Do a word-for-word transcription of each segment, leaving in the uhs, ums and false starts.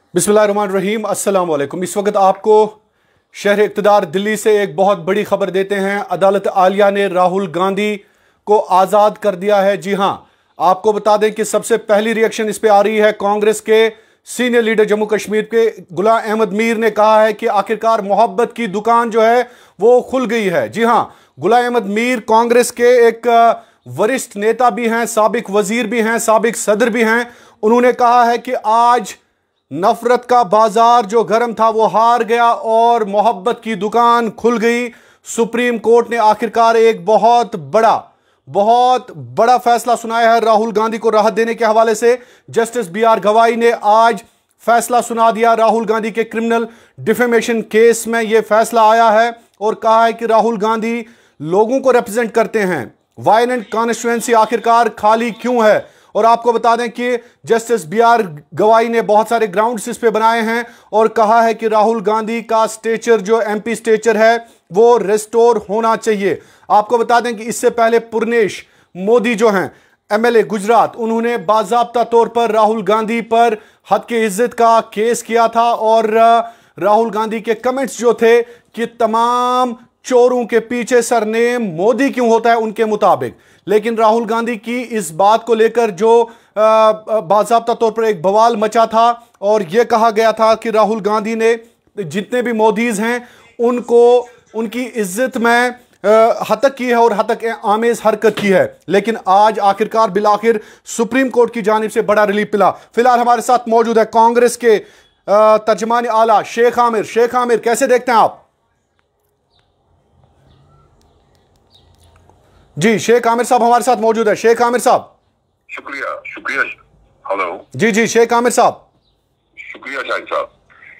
बिस्मिल्लाहिर्रहमानिर्रहीम, अस्सलाम वालेकुम। इस वक्त आपको शहर इक़्तिदार दिल्ली से एक बहुत बड़ी खबर देते हैं। अदालत आलिया ने राहुल गांधी को आज़ाद कर दिया है। जी हां, आपको बता दें कि सबसे पहली रिएक्शन इस पे आ रही है। कांग्रेस के सीनियर लीडर जम्मू कश्मीर के गुलाम अहमद मीर ने कहा है कि आखिरकार मोहब्बत की दुकान जो है वो खुल गई है। जी हां, गुलाम अहमद मीर कांग्रेस के एक वरिष्ठ नेता भी हैं, साबिक वजीर भी हैं, साबिक सदर भी हैं। उन्होंने कहा है कि आज नफरत का बाजार जो गर्म था वो हार गया और मोहब्बत की दुकान खुल गई। सुप्रीम कोर्ट ने आखिरकार एक बहुत बड़ा बहुत बड़ा फैसला सुनाया है राहुल गांधी को राहत देने के हवाले से। जस्टिस बी आर गवाई ने आज फैसला सुना दिया। राहुल गांधी के क्रिमिनल डिफेमेशन केस में यह फैसला आया है और कहा है कि राहुल गांधी लोगों को रिप्रेजेंट करते हैं। वायलेंट कॉन्स्टिट्यूएंसी आखिरकार खाली क्यों है? और आपको बता दें कि जस्टिस बी आर गवाई ने बहुत सारे ग्राउंड्स इस पे बनाए हैं और कहा है कि राहुल गांधी का स्टेचर जो एमपी स्टेचर है वो रिस्टोर होना चाहिए। आपको बता दें कि इससे पहले पुरनेश मोदी जो हैं एमएलए गुजरात, उन्होंने बाज़ाब्ता तौर पर राहुल गांधी पर हद की इज्जत का केस किया था और राहुल गांधी के कमेंट्स जो थे कि तमाम चोरों के पीछे सरनेम मोदी क्यों होता है उनके मुताबिक। लेकिन राहुल गांधी की इस बात को लेकर जो बाज़ाब्ता तौर पर एक बवाल मचा था और यह कहा गया था कि राहुल गांधी ने जितने भी मोदीज हैं उनको उनकी इज्जत में हतक की है और हतक आमेज हरकत की है। लेकिन आज आखिरकार बिलाखिर सुप्रीम कोर्ट की जानिब से बड़ा रिलीफ मिला। फिलहाल हमारे साथ मौजूद है कांग्रेस के तर्जमान आला शेख आमिर। शेख आमिर, कैसे देखते हैं आप? जी, शेख आमिर साहब हमारे साथ मौजूद है। शेख आमिर साहब, शुक्रिया शुक्रिया हेलो जी जी शेख आमिर साहब, शुक्रिया शाहिद साहब।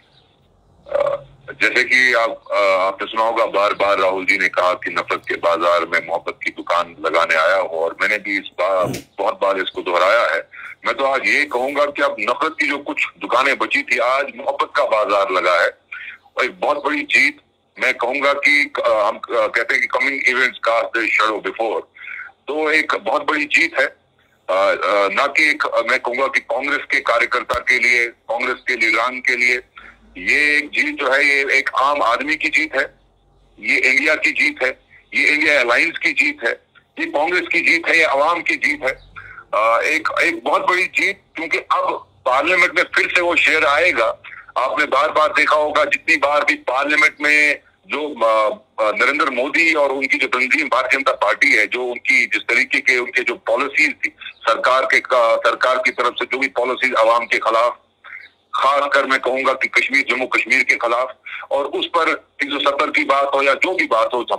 जैसे कि आप आपने सुना होगा, बार बार राहुल जी ने कहा कि नफरत के बाजार में मोहब्बत की दुकान लगाने आया हो और मैंने भी इस बार बहुत बार इसको दोहराया है। मैं तो आज ये कहूंगा कि अब नफरत की जो कुछ दुकानें बची थी, आज मोहब्बत का बाजार लगा है और एक बहुत बड़ी जीत। मैं कहूंगा कि हम कहते हैं कि coming events cast the shadow before, तो एक बहुत बड़ी जीत है। ना कि एक मैं कहूंगा कि कांग्रेस के कार्यकर्ता के लिए, कांग्रेस के लीडरान के लिए ये एक जीत जो है, ये एक आम आदमी की जीत है, ये इंडिया की जीत है, ये इंडिया अलायंस की जीत है, ये कांग्रेस की जीत है, ये अवाम की जीत है। एक एक बहुत बड़ी जीत, क्योंकि अब पार्लियामेंट में फिर से वो शेर आएगा। आपने बार बार देखा होगा, जितनी बार भी पार्लियामेंट में जो नरेंद्र मोदी और उनकी जो तंजीम भारतीय जनता पार्टी है, जो उनकी जिस तरीके के उनके जो पॉलिसीज थी सरकार के सरकार की तरफ से, जो भी पॉलिसीज अवाम के खिलाफ, खासकर मैं कहूंगा कि कश्मीर जम्मू कश्मीर के खिलाफ, और उस पर तीन सौ सत्तर की बात हो या जो भी बात हो,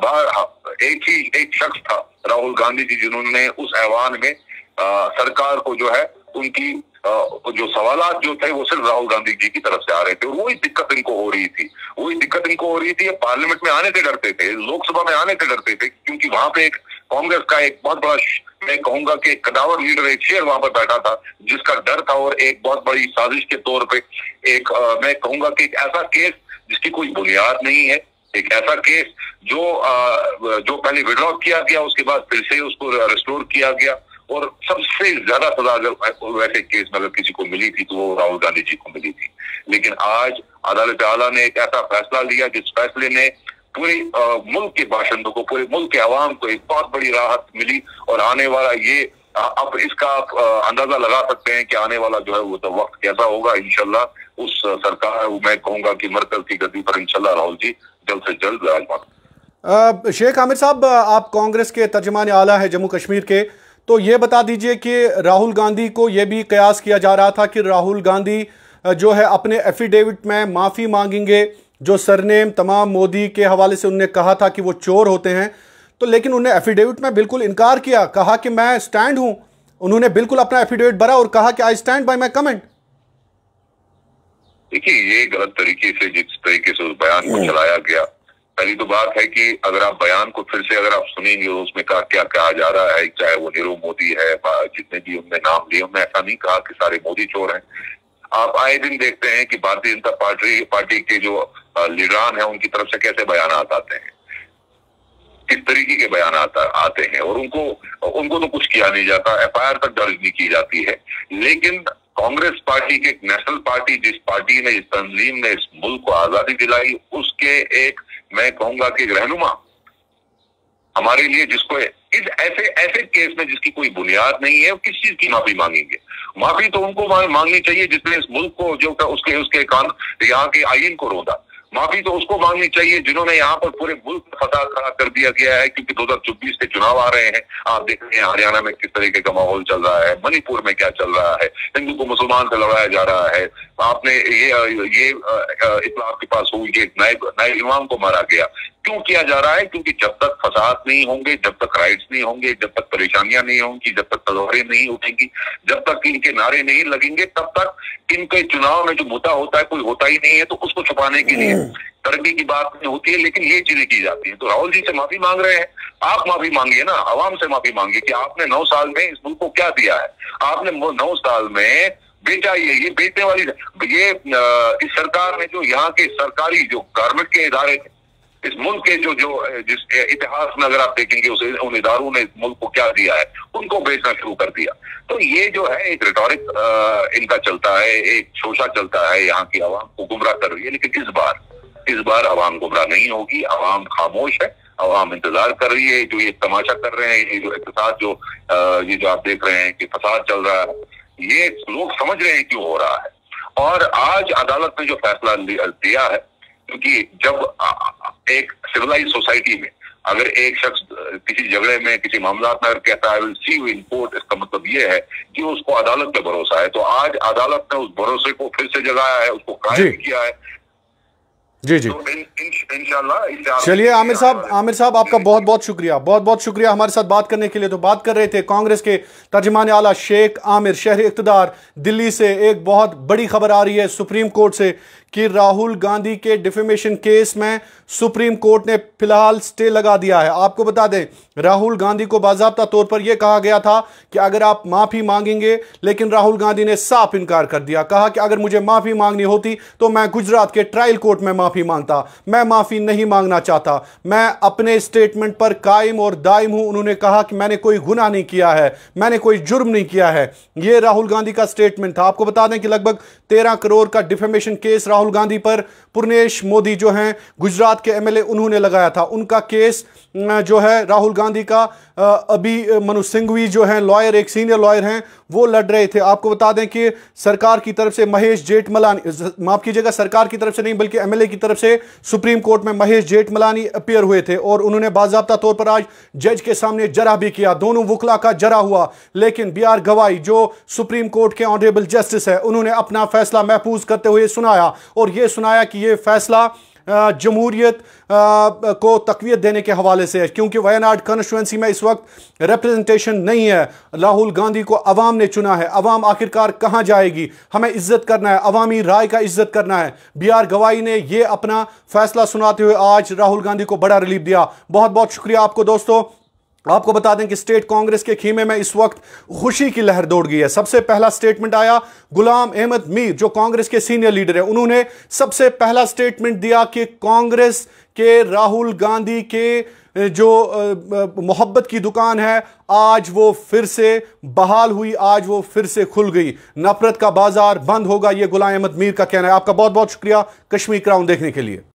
एक ही एक शख्स था राहुल गांधी जी, जिन्होंने उस ऐवान में आ, सरकार को जो है उनकी आ, जो सवालात जो थे वो सिर्फ राहुल गांधी जी की तरफ से आ रहे थे और वही दिक्कत इनको हो रही थी वही दिक्कत इनको हो रही थी पार्लियामेंट में आने से डरते थे, लोकसभा में आने से डरते थे, क्योंकि वहां पे एक कांग्रेस का एक बहुत बड़ा, मैं कहूंगा कि एक कदावर लीडर, एक शेर वहां पर बैठा था जिसका डर था और एक बहुत बड़ी साजिश के तौर पे एक आ, मैं कहूंगा कि एक ऐसा केस जिसकी कोई बुनियाद नहीं है, एक ऐसा केस जो आ, जो पहले विड्रॉ किया गया, उसके बाद फिर से उसको रिस्टोर किया गया और सबसे ज्यादा सजा अगर वैसे केस में अगर किसी को मिली थी तो वो राहुल गांधी जी को मिली थी। लेकिन आज अदालत आला ने एक ऐसा फैसला लिया जिस फैसले ने पूरे मुल्क के बाशिंदों को, पूरे मुल्क के अवाम को एक बहुत बड़ी राहत मिली और आने वाला ये अब इसका आप अंदाजा लगा सकते हैं कि आने वाला जो है वो तो वक्त कैसा होगा। इंशाल्लाह उस सरकार, मैं कहूंगा कि मरकज की गद्दी पर इंशाल्लाह राहुल जी जल्द से जल्द विराजमान। शेख आमिर साहब, आप कांग्रेस के तर्जमान आला है जम्मू कश्मीर के, तो ये बता दीजिए कि राहुल गांधी को यह भी कयास किया जा रहा था कि राहुल गांधी जो है अपने एफिडेविट में माफ़ी मांगेंगे, जो सरनेम तमाम मोदी के हवाले से उन्होंने कहा था कि वो चोर होते हैं, तो लेकिन उन्होंने एफिडेविट में बिल्कुल इनकार किया, कहा कि मैं स्टैंड हूं। उन्होंने बिल्कुल अपना एफिडेविट भरा और कहा कि I stand by my comment. देखिए, ये गलत तरीके से जिस तरीके से उस बयान को चलाया गया, पहली तो बात है कि अगर आप बयान को फिर से अगर आप सुनेंगे उसमें कहा क्या कहा जा रहा है, चाहे वो नीरव मोदी है, जितने भी उनने नाम लिए, उन्होंने ऐसा नहीं कहा कि सारे मोदी चोर हैं। आप आए दिन देखते हैं कि भारतीय जनता पार्टी पार्टी के जो लीडरान है उनकी तरफ से कैसे बयान आते हैं, किस तरीके के बयान आता आते हैं और उनको उनको तो कुछ किया नहीं जाता, एफ आई आर तक दर्ज नहीं की जाती है। लेकिन कांग्रेस पार्टी के, एक नेशनल पार्टी, जिस पार्टी ने, इस तंजीम ने इस मुल्क को आजादी दिलाई, उसके एक, मैं कहूंगा कि एक रहनुमा हमारे लिए, जिसको इस ऐसे ऐसे केस में जिसकी कोई बुनियाद नहीं है, वो किस चीज की माफी मांगेंगे? माफी तो उनको मांगनी चाहिए जिसने इस मुल्क को, जो उसके उसके कान यहाँ के आईन को रोधा। माफी तो उसको मांगनी चाहिए जिन्होंने यहाँ पर पूरे मुल्क में फसाद खड़ा कर दिया गया है, क्योंकि दो हजार चौबीस के चुनाव आ रहे हैं। आप देख रहे हैं हरियाणा में किस तरीके का माहौल चल रहा है, मणिपुर में क्या चल रहा है, हिंदू को मुसलमान से लड़ाया जा रहा है। आपने ये ये इतना आपके पास हुई कि नए नए इमाम को मारा गया। क्यों किया जा रहा है? क्योंकि जब तक फसाद नहीं होंगे, जब तक राइट्स नहीं होंगे, जब तक परेशानियां नहीं होंगी, जब तक तलवारें नहीं उठेंगी, जब तक इनके नारे नहीं लगेंगे, तब तक इनके चुनाव में जो मुद्दा होता है कोई होता ही नहीं है। तो उसको छुपाने के लिए तरक्की की बात नहीं होती है, लेकिन ये चीजें की जाती है। तो राहुल जी से माफी मांग रहे हैं, आप माफी मांगिए ना, आवाम से माफी मांगिए कि आपने नौ साल में इस मुल्क को क्या दिया है। आपने नौ साल में बेचा, ये ये बेचने वाली, ये इस सरकार ने जो यहाँ के सरकारी जो गवर्नमेंट के इदारे थे इस मुल्क के, जो जो जिस इतिहास में अगर आप देखेंगे उस उन इदारों ने इस मुल्क को क्या दिया है, उनको बेचना शुरू कर दिया। तो ये जो है एक रिटोरिक इनका चलता है, एक शोषा चलता है, यहाँ की आवाम को गुमराह कर रही है। लेकिन इस बार इस बार आवाम गुमराह नहीं होगी, आवाम खामोश है, आवाम इंतजार कर रही है। जो ये तमाशा कर रहे हैं, ये जो इक़्तिसाद जो ये जो आप देख रहे हैं कि फसाद चल रहा है, ये लोग समझ रहे हैं क्यों हो रहा है। और आज अदालत ने जो फैसला दिया है, क्योंकि जब एक सिविलाइज सोसाइटी में अगर एक शख्स किसी झगड़े में, किसी मामला में अगर कहता है I will see you in court, इसका मतलब ये है कि उसको अदालत पे भरोसा है। तो आज अदालत ने उस भरोसे को फिर से जगाया है, उसको कायम किया है। जी जी, तो इन, इन, इंशाल्लाह। चलिए आमिर साहब, आमिर साहब आपका बहुत बहुत शुक्रिया, बहुत बहुत शुक्रिया हमारे साथ बात करने के लिए। तो बात कर रहे थे कांग्रेस के तर्जुमान आला शेख आमिर, शहर इक़्तिदार दिल्ली से। एक बहुत बड़ी खबर आ रही है सुप्रीम कोर्ट से कि राहुल गांधी के डिफेमेशन केस में सुप्रीम कोर्ट ने फिलहाल स्टे लगा दिया है। आपको बता दें, राहुल गांधी को बाज़ाब्ता तौर पर यह कहा गया था कि अगर आप माफ़ी मांगेंगे, लेकिन राहुल गांधी ने साफ इनकार कर दिया। कहा कि अगर मुझे माफ़ी मांगनी होती तो मैं गुजरात के ट्रायल कोर्ट में माफ़ी मांगता, मैं माफ़ी नहीं मांगना चाहता, मैं अपने स्टेटमेंट पर कायम और दायम हूं। उन्होंने कहा कि मैंने कोई गुनाह नहीं किया है, मैंने कोई जुर्म नहीं किया है। यह राहुल गांधी का स्टेटमेंट था। आपको बता दें कि लगभग तेरह करोड़ का डिफेमेशन केस राहुल गांधी पर पूर्णेश मोदी जो हैं गुजरात के एमएलए, उन्होंने लगाया था। उनका केस जो है राहुल गांधी का, अभी मनु सिंघवी जो हैं लॉयर, एक सीनियर लॉयर हैं, वो लड़ रहे थे। आपको बता दें कि सरकार की तरफ से महेश जेठमलानी, माफ कीजिएगा सरकार की तरफ से नहीं बल्कि एमएलए की तरफ से सुप्रीम कोर्ट में महेश जेठमलानी अपीयर हुए थे और उन्होंने बाज़ाब्ता तौर पर आज जज के सामने जरा भी किया। दोनों वकला का जरा हुआ, लेकिन बी आर गवाई जो सुप्रीम कोर्ट के ऑनरेबल जस्टिस है, उन्होंने अपना फैसला महफूज करते हुए सुनाया और यह सुनाया कि यह फैसला जमहूरियत को तकवीत देने के हवाले से है, क्योंकि वायनाड कॉन्स्टिट्यूएंसी में इस वक्त रिप्रेजेंटेशन नहीं है। राहुल गांधी को अवाम ने चुना है, अवाम आखिरकार कहां जाएगी, हमें इज्जत करना है, अवामी राय का इज्जत करना है। बी आर गवाई ने यह अपना फैसला सुनाते हुए आज राहुल गांधी को बड़ा रिलीफ दिया। बहुत बहुत शुक्रिया आपको दोस्तों। आपको बता दें कि स्टेट कांग्रेस के खीमे में इस वक्त खुशी की लहर दौड़ गई है। सबसे पहला स्टेटमेंट आया गुलाम अहमद मीर जो कांग्रेस के सीनियर लीडर हैं, उन्होंने सबसे पहला स्टेटमेंट दिया कि कांग्रेस के राहुल गांधी के जो मोहब्बत की दुकान है आज वो फिर से बहाल हुई, आज वो फिर से खुल गई, नफरत का बाजार बंद होगा। यह गुलाम अहमद मीर का कहना है। आपका बहुत बहुत शुक्रिया कश्मीर क्राउन देखने के लिए।